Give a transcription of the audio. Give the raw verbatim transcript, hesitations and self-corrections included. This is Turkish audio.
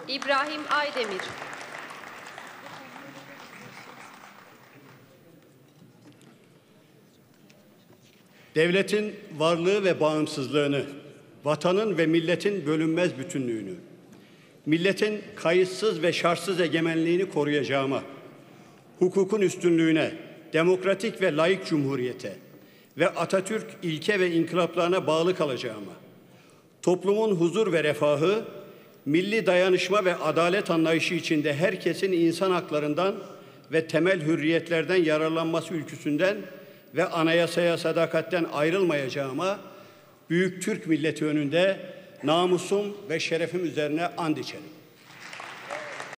İbrahim Aydemir. Devletin varlığı ve bağımsızlığını, vatanın ve milletin bölünmez bütünlüğünü, milletin kayıtsız ve şartsız egemenliğini koruyacağıma, hukukun üstünlüğüne, demokratik ve layık cumhuriyete ve Atatürk ilke ve inkılaplarına bağlı kalacağıma, toplumun huzur ve refahı, milli dayanışma ve adalet anlayışı içinde herkesin insan haklarından ve temel hürriyetlerden yararlanması ülküsünden ve anayasaya sadakatten ayrılmayacağıma büyük Türk milleti önünde namusum ve şerefim üzerine and içerim.